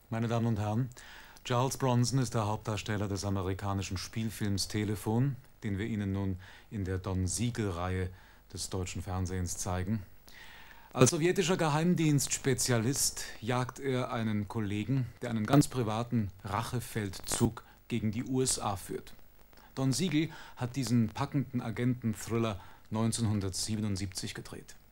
Meine Damen und Herren, Charles Bronson ist der Hauptdarsteller des amerikanischen Spielfilms Telefon, den wir Ihnen nun in der Don Siegel-Reihe des deutschen Fernsehens zeigen. Als sowjetischer Geheimdienstspezialist jagt er einen Kollegen, der einen ganz privaten Rachefeldzug gegen die USA führt. Don Siegel hat diesen packenden Agenten-Thriller 1977 gedreht.